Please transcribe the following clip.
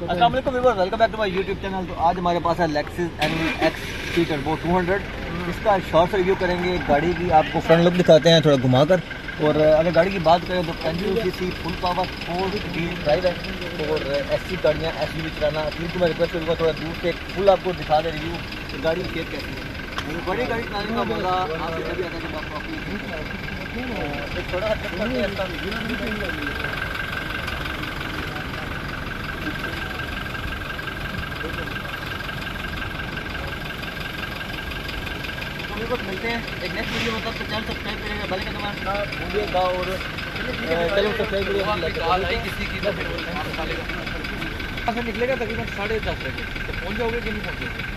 अस्सलाम वालेकुम viewers, welcome back to my YouTube channel. तो आज हमारे पास है लेक्सिस NX टर्बो 200। इसका शॉर्ट रिव्यू करेंगे। गाड़ी की आपको फ्रंट लुक दिखाते हैं थोड़ा घुमाकर। और अगर गाड़ी की बात करें तो 25cc फुल पावर 4 ड्राइव है। और ऐसी गाड़ियाँ SUV चलाना क्योंकि मैं रिक्वेस्ट करूँगा थोड़ा दूर से फुल आपको दिखा दे रिव्यू कि गाड़ी शेयर कैसी है। बड़ी गाड़ी चलाने का मजा आपको तभी आता है जब आपको एक थोड़ा सा चेक करते हैं। मिलते हैं एक नेक्स्ट वीडियो में। तब तक चैनल सब्सक्राइब करेंगे, बेल का दबाना भूलिएगा। और चलो सब्सक्राइब करिए। निकलेगा तकरीबन 10:30 बजे। तो पहुँच जाओगे कि नहीं पहुँचोगे?